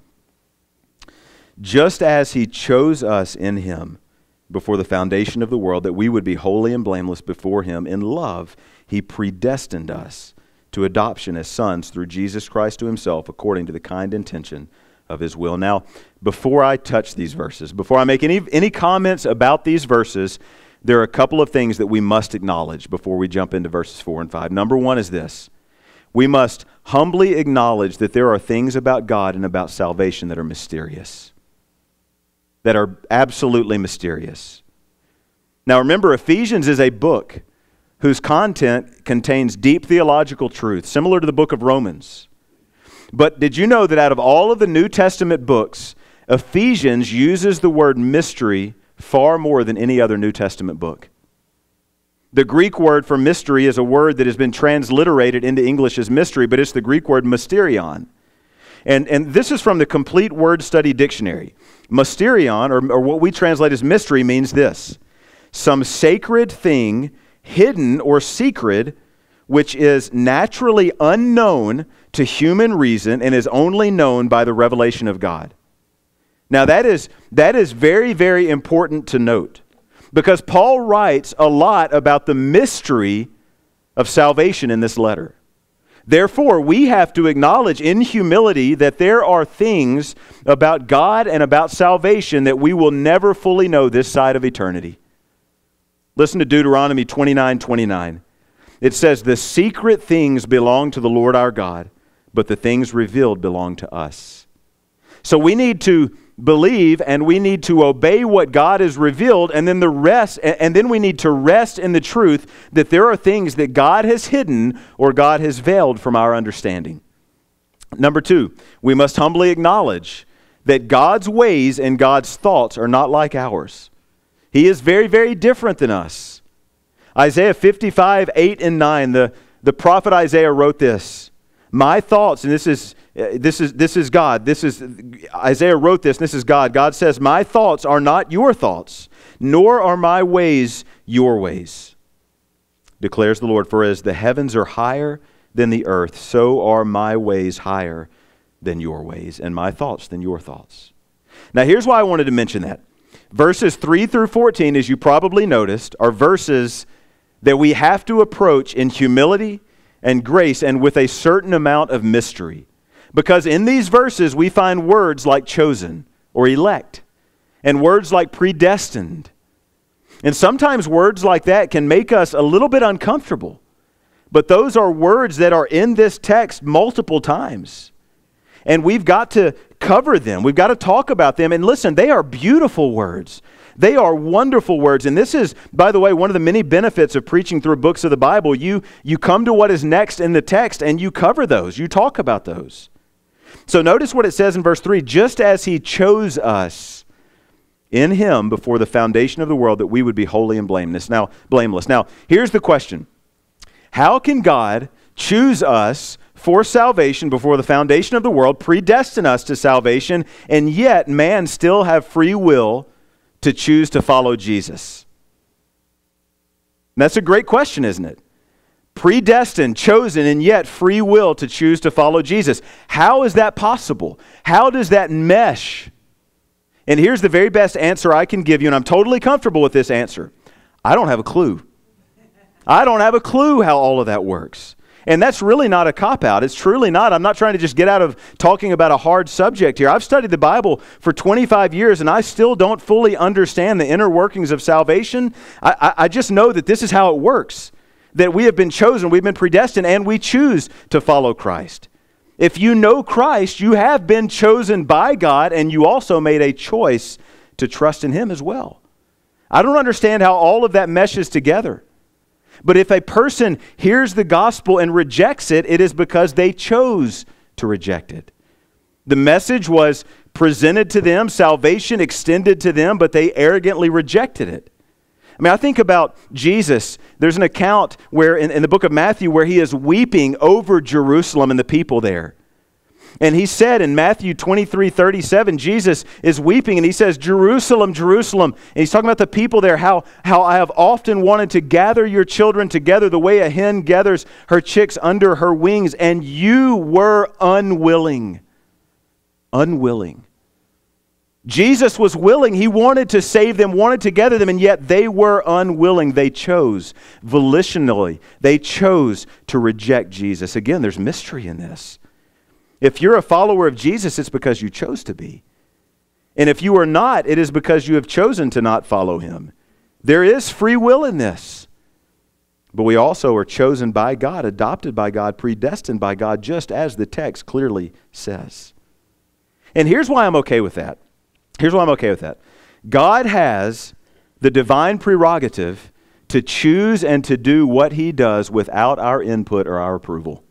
Just as he chose us in him before the foundation of the world, that we would be holy and blameless before him. In love, he predestined us to adoption as sons through Jesus Christ to himself, according to the kind intention of his will. Now, before I touch these verses, before I make any, any comments about these verses, there are a couple of things that we must acknowledge before we jump into verses four and five. Number one is this. We must humbly acknowledge that there are things about God and about salvation that are mysterious. That are absolutely mysterious. Now remember, Ephesians is a book whose content contains deep theological truth, similar to the book of Romans. But did you know that out of all of the New Testament books, Ephesians uses the word mystery far more than any other New Testament book? The Greek word for mystery is a word that has been transliterated into English as mystery, but it's the Greek word mysterion. And, and this is from the Complete Word Study Dictionary. Mysterion, or, or what we translate as mystery, means this: some sacred thing, hidden or secret, which is naturally unknown to human reason and is only known by the revelation of God. Now that is, that is very, very important to note, because Paul writes a lot about the mystery of salvation in this letter. Therefore, we have to acknowledge in humility that there are things about God and about salvation that we will never fully know this side of eternity. Listen to Deuteronomy twenty-nine twenty-nine. It says, the secret things belong to the Lord our God, but the things revealed belong to us. So we need to believe and we need to obey what God has revealed, and then the rest, and then we need to rest in the truth that there are things that God has hidden or God has veiled from our understanding. Number two, we must humbly acknowledge that God's ways and God's thoughts are not like ours. He is very, very different than us. Isaiah fifty-five, eight and nine, the, the prophet Isaiah wrote this: my thoughts, and this is This is this is God. This is Isaiah wrote this, and this is God. God says, my thoughts are not your thoughts, nor are my ways your ways, declares the Lord. For as the heavens are higher than the earth, so are my ways higher than your ways, and my thoughts than your thoughts. Now here's why I wanted to mention that. Verses three through fourteen, as you probably noticed, are verses that we have to approach in humility and grace and with a certain amount of mystery. Because in these verses we find words like chosen or elect, and words like predestined. And sometimes words like that can make us a little bit uncomfortable. But those are words that are in this text multiple times. And we've got to cover them. We've got to talk about them. And listen, they are beautiful words. They are wonderful words. And this is, by the way, one of the many benefits of preaching through books of the Bible. You, you come to what is next in the text and you cover those. You talk about those. So notice what it says in verse three, just as he chose us in him before the foundation of the world, that we would be holy and blameless. Now, blameless. Now, here's the question. How can God choose us for salvation before the foundation of the world, predestine us to salvation, and yet man still have free will to choose to follow Jesus? And that's a great question, isn't it? Predestined, chosen, and yet free will to choose to follow Jesus. How is that possible? How does that mesh? And here's the very best answer I can give you, and I'm totally comfortable with this answer. I don't have a clue. I don't have a clue how all of that works. And that's really not a cop-out. It's truly not. I'm not trying to just get out of talking about a hard subject here. I've studied the Bible for twenty-five years, and I still don't fully understand the inner workings of salvation. I, I, I just know that this is how it works, that we have been chosen, we've been predestined, and we choose to follow Christ. If you know Christ, you have been chosen by God, and you also made a choice to trust in Him as well. I don't understand how all of that meshes together. But if a person hears the gospel and rejects it, it is because they chose to reject it. The message was presented to them, salvation extended to them, but they arrogantly rejected it. I mean, I think about Jesus. There's an account where in, in the book of Matthew where he is weeping over Jerusalem and the people there. And he said in Matthew twenty-three thirty-seven, Jesus is weeping and he says, Jerusalem, Jerusalem. And he's talking about the people there, how, how I have often wanted to gather your children together the way a hen gathers her chicks under her wings, and you were unwilling. Unwilling. Jesus was willing. He wanted to save them, wanted to gather them, and yet they were unwilling. They chose volitionally. They chose to reject Jesus. Again, there's mystery in this. If you're a follower of Jesus, it's because you chose to be. And if you are not, it is because you have chosen to not follow Him. There is free will in this. But we also are chosen by God, adopted by God, predestined by God, just as the text clearly says. And here's why I'm okay with that. Here's why I'm okay with that. God has the divine prerogative to choose and to do what He does without our input or our approval.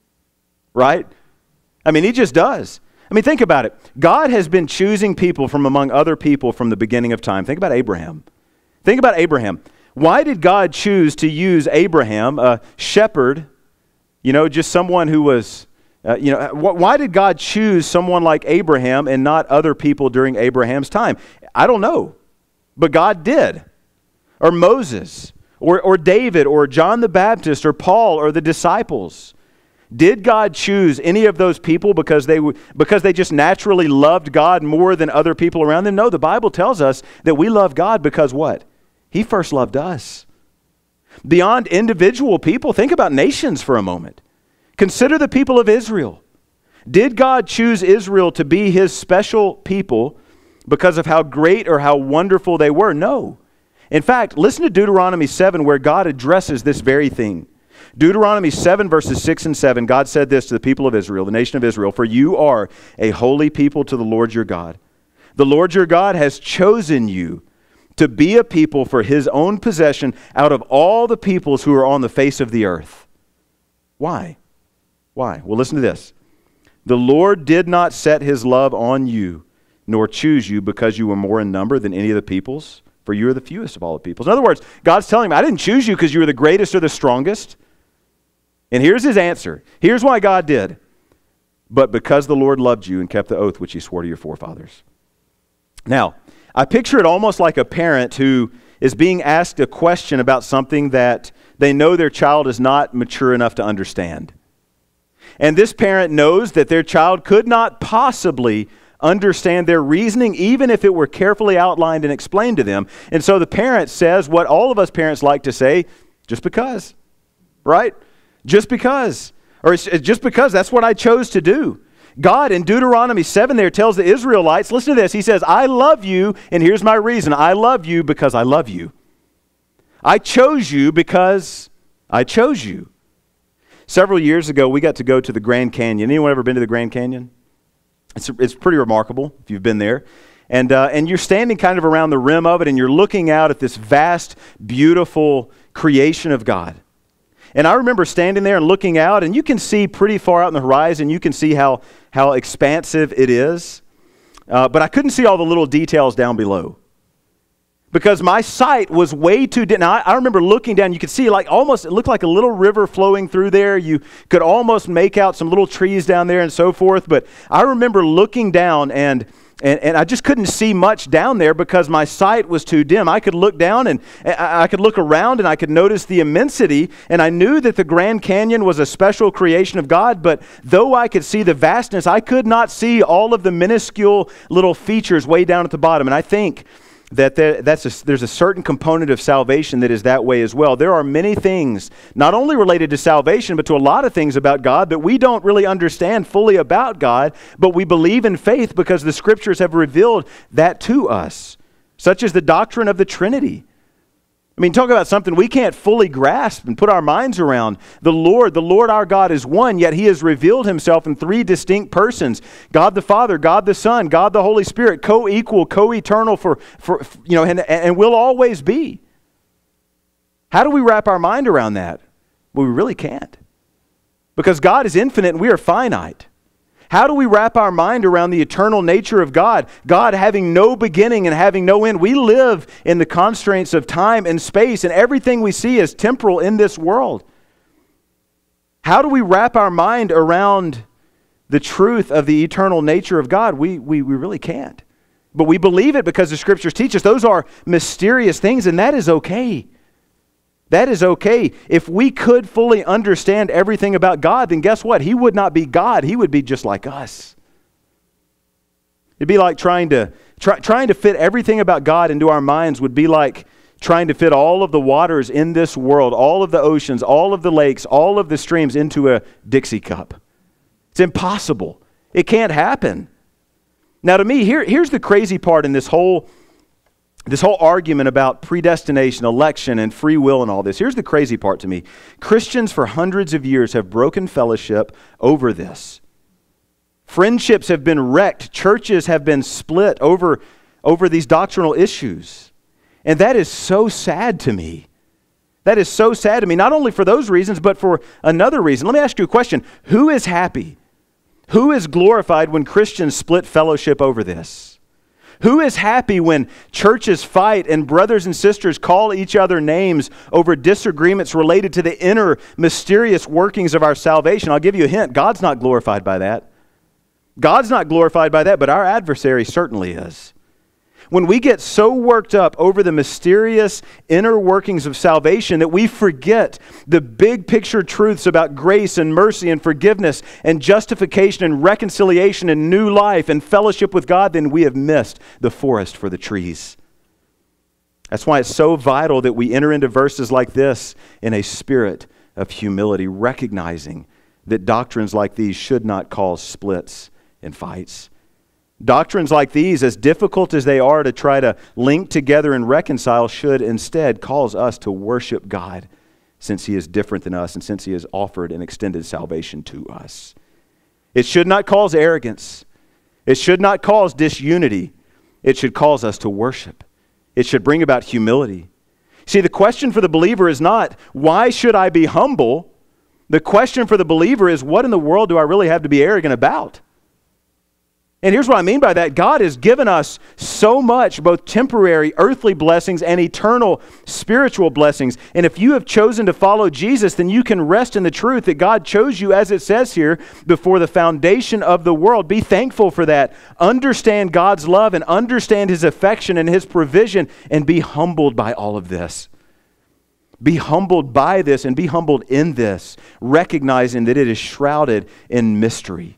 Right? I mean, He just does. I mean, think about it. God has been choosing people from among other people from the beginning of time. Think about Abraham. Think about Abraham. Why did God choose to use Abraham, a shepherd, you know, just someone who was, uh, you know, wh- why did God choose someone like Abraham and not other people during Abraham's time? I don't know, but God did. Or Moses, or, or David, or John the Baptist, or Paul, or the disciples. Did God choose any of those people because they because they just naturally loved God more than other people around them? No, the Bible tells us that we love God because what? He first loved us. Beyond individual people, think about nations for a moment. Consider the people of Israel. Did God choose Israel to be His special people because of how great or how wonderful they were? No. In fact, listen to Deuteronomy seven where God addresses this very thing. Deuteronomy seven verses six and seven, God said this to the people of Israel, the nation of Israel, for you are a holy people to the Lord your God. The Lord your God has chosen you to be a people for His own possession out of all the peoples who are on the face of the earth. Why? Why? Well, listen to this. The Lord did not set His love on you, nor choose you because you were more in number than any of the peoples, for you are the fewest of all the peoples. In other words, God's telling him, I didn't choose you because you were the greatest or the strongest. And here's His answer. Here's why God did. But because the Lord loved you and kept the oath which He swore to your forefathers. Now, I picture it almost like a parent who is being asked a question about something that they know their child is not mature enough to understand. And this parent knows that their child could not possibly understand their reasoning, even if it were carefully outlined and explained to them. And so the parent says what all of us parents like to say, just because, right? Just because, or it's just because that's what I chose to do. God in Deuteronomy seven there tells the Israelites, listen to this, He says, I love you, and here's my reason. I love you because I love you. I chose you because I chose you. Several years ago, we got to go to the Grand Canyon. Anyone ever been to the Grand Canyon? It's, it's pretty remarkable if you've been there. And, uh, and you're standing kind of around the rim of it, and you're looking out at this vast, beautiful creation of God. And I remember standing there and looking out, and you can see pretty far out on the horizon. You can see how, how expansive it is. Uh, but I couldn't see all the little details down below. Because my sight was way too dim. Now, I, I remember looking down. You could see like almost, it looked like a little river flowing through there. You could almost make out some little trees down there and so forth. But I remember looking down and And, and I just couldn't see much down there because my sight was too dim. I could look down and I, I could look around and I could notice the immensity. And I knew that the Grand Canyon was a special creation of God. But though I could see the vastness, I could not see all of the minuscule little features way down at the bottom. And I think that there, that's a, there's a certain component of salvation that is that way as well. There are many things, not only related to salvation, but to a lot of things about God that we don't really understand fully about God, but we believe in faith because the Scriptures have revealed that to us, such as the doctrine of the Trinity. I mean, talk about something we can't fully grasp and put our minds around. The Lord, the Lord our God is one, yet He has revealed Himself in three distinct persons. God the Father, God the Son, God the Holy Spirit, co-equal, co-eternal for, for you know, and, and will always be. How do we wrap our mind around that? Well, we really can't. Because God is infinite and we are finite. How do we wrap our mind around the eternal nature of God? God having no beginning and having no end. We live in the constraints of time and space, and everything we see is temporal in this world. How do we wrap our mind around the truth of the eternal nature of God? We, we, we really can't. But we believe it because the Scriptures teach us. Those are mysterious things, and that is okay. That is okay. If we could fully understand everything about God, then guess what? He would not be God. He would be just like us. It'd be like trying to try, trying to fit everything about God into our minds would be like trying to fit all of the waters in this world, all of the oceans, all of the lakes, all of the streams into a Dixie cup. It's impossible. It can't happen. Now to me, here, here's the crazy part in this whole This whole argument about predestination, election, and free will and all this. Here's the crazy part to me. Christians for hundreds of years have broken fellowship over this. Friendships have been wrecked. Churches have been split over, over these doctrinal issues. And that is so sad to me. That is so sad to me, not only for those reasons, but for another reason. Let me ask you a question. Who is happy? Who is glorified when Christians split fellowship over this? Who is happy when churches fight and brothers and sisters call each other names over disagreements related to the inner mysterious workings of our salvation? I'll give you a hint. God's not glorified by that. God's not glorified by that, but our adversary certainly is. When we get so worked up over the mysterious inner workings of salvation that we forget the big picture truths about grace and mercy and forgiveness and justification and reconciliation and new life and fellowship with God, then we have missed the forest for the trees. That's why it's so vital that we enter into verses like this in a spirit of humility, recognizing that doctrines like these should not cause splits and fights. Doctrines like these, as difficult as they are to try to link together and reconcile, should instead cause us to worship God, since He is different than us and since He has offered and extended salvation to us. It should not cause arrogance. It should not cause disunity. It should cause us to worship. It should bring about humility. See, the question for the believer is not, why should I be humble? The question for the believer is, what in the world do I really have to be arrogant about? And here's what I mean by that. God has given us so much, both temporary earthly blessings and eternal spiritual blessings. And if you have chosen to follow Jesus, then you can rest in the truth that God chose you, as it says here, before the foundation of the world. Be thankful for that. Understand God's love and understand His affection and His provision, and be humbled by all of this. Be humbled by this and be humbled in this, recognizing that it is shrouded in mystery.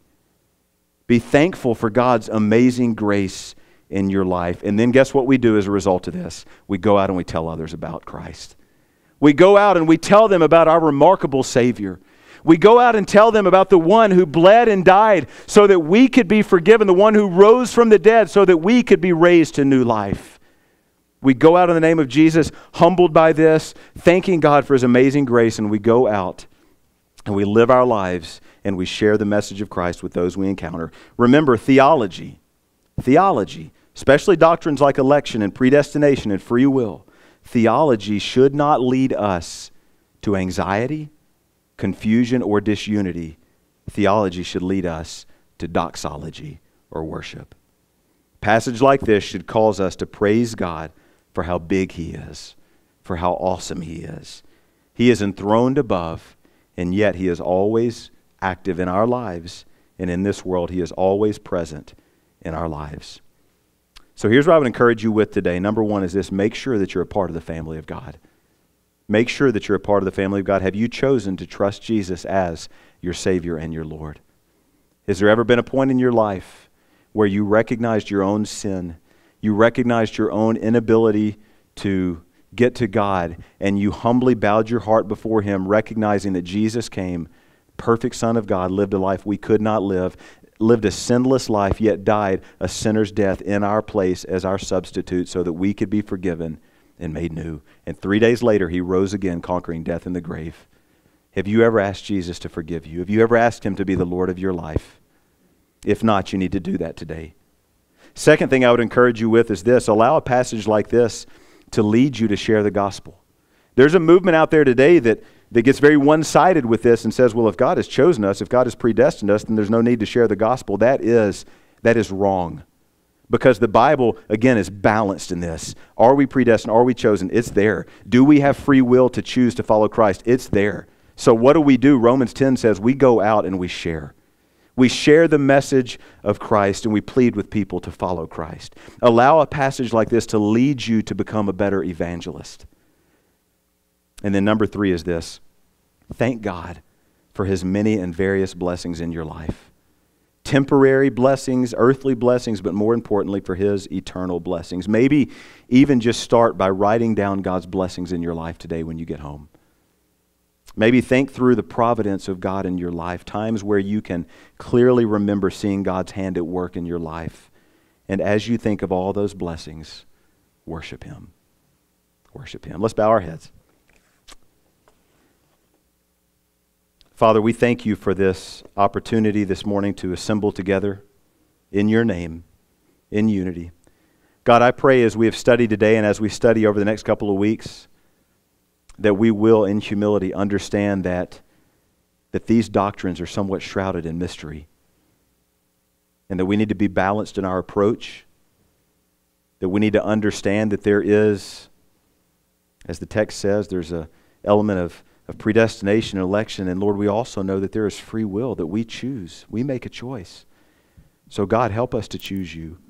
Be thankful for God's amazing grace in your life. And then guess what we do as a result of this? We go out and we tell others about Christ. We go out and we tell them about our remarkable Savior. We go out and tell them about the one who bled and died so that we could be forgiven, the one who rose from the dead so that we could be raised to new life. We go out in the name of Jesus, humbled by this, thanking God for His amazing grace, and we go out and we live our lives and we share the message of Christ with those we encounter. Remember, theology, theology, especially doctrines like election and predestination and free will, theology should not lead us to anxiety, confusion, or disunity. Theology should lead us to doxology or worship. A passage like this should cause us to praise God for how big He is, for how awesome He is. He is enthroned above, and yet He is always active in our lives, and in this world He is always present in our lives. So here's what I would encourage you with today. Number one is this: make sure that you're a part of the family of God. Make sure that you're a part of the family of God. Have you chosen to trust Jesus as your Savior and your Lord? Has there ever been a point in your life where you recognized your own sin You recognized your own inability to get to God, and you humbly bowed your heart before Him, recognizing that Jesus came, perfect Son of God, lived a life we could not live, lived a sinless life, yet died a sinner's death in our place as our substitute so that we could be forgiven and made new. And three days later, He rose again, conquering death and the grave. Have you ever asked Jesus to forgive you? Have you ever asked Him to be the Lord of your life? If not, you need to do that today. Second thing I would encourage you with is this: allow a passage like this to lead you to share the gospel. There's a movement out there today that, that gets very one-sided with this and says, well, if God has chosen us, if God has predestined us, then there's no need to share the gospel. That is, that is wrong. Because the Bible, again, is balanced in this. Are we predestined? Are we chosen? It's there. Do we have free will to choose to follow Christ? It's there. So what do we do? Romans ten says we go out and we share. We share the message of Christ and we plead with people to follow Christ. Allow a passage like this to lead you to become a better evangelist. And then number three is this: thank God for His many and various blessings in your life. Temporary blessings, earthly blessings, but more importantly for His eternal blessings. Maybe even just start by writing down God's blessings in your life today when you get home. Maybe think through the providence of God in your life, times where you can clearly remember seeing God's hand at work in your life. And as you think of all those blessings, worship Him. Worship Him. Let's bow our heads. Father, we thank You for this opportunity this morning to assemble together in Your name, in unity. God, I pray as we have studied today and as we study over the next couple of weeks, that we will, in humility, understand that, that these doctrines are somewhat shrouded in mystery, and that we need to be balanced in our approach, that we need to understand that there is, as the text says, there's an element of, of predestination and election, and Lord, we also know that there is free will, that we choose. We make a choice. So God, help us to choose You.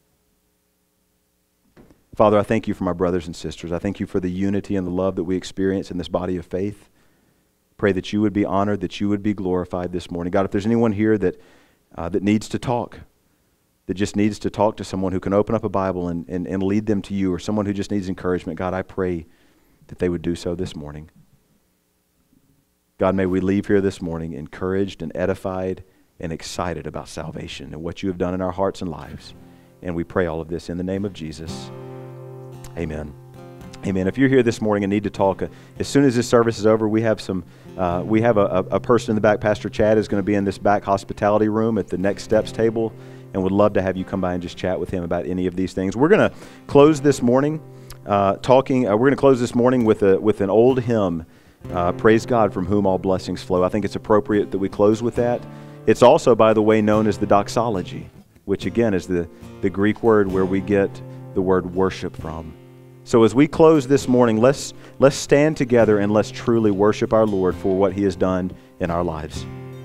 Father, I thank You for my brothers and sisters. I thank You for the unity and the love that we experience in this body of faith. Pray that You would be honored, that You would be glorified this morning. God, if there's anyone here that uh, that needs to talk, that just needs to talk to someone who can open up a Bible and, and, and lead them to You, or someone who just needs encouragement, God, I pray that they would do so this morning. God, may we leave here this morning encouraged and edified and excited about salvation and what You have done in our hearts and lives. And we pray all of this in the name of Jesus. Amen. Amen. If you're here this morning and need to talk, uh, as soon as this service is over, we have some. Uh, we have a, a, a person in the back. Pastor Chad is going to be in this back hospitality room at the Next Steps table, and would love to have you come by and just chat with him about any of these things. We're going to close this morning uh, talking. Uh, we're going to close this morning with a with an old hymn. Uh, Praise God, from whom all blessings flow. I think it's appropriate that we close with that. It's also, by the way, known as the doxology, which again is the the Greek word where we get the word worship from. So as we close this morning, let's let's stand together and let's truly worship our Lord for what He has done in our lives.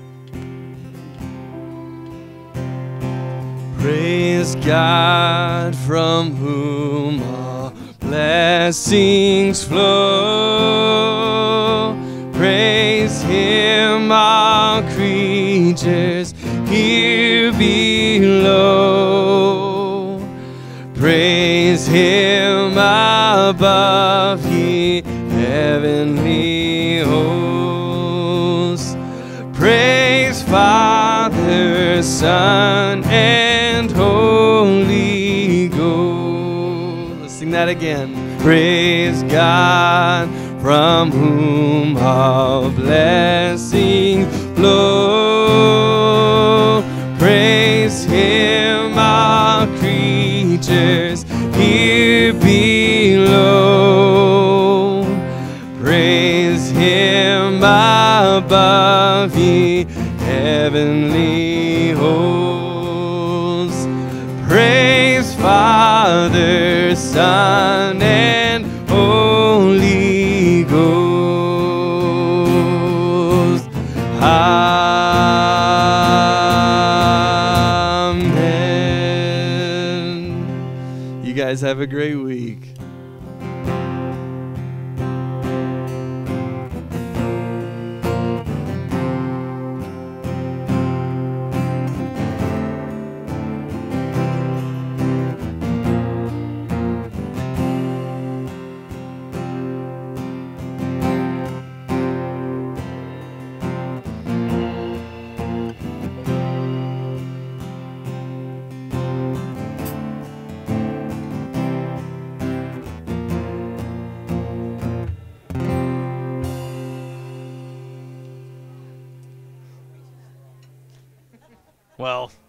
Praise God, from whom all blessings flow. Praise Him, all creatures here below. Praise Him above, ye heavenly hosts. Praise Father, Son, and Holy Ghost. Let's sing that again. Praise God, from whom all blessings flow. Praise Him, all creatures here below. Praise Him above, ye heavenly hosts. Praise Father, Son, and Holy Ghost. Amen. You guys have a great week. Well,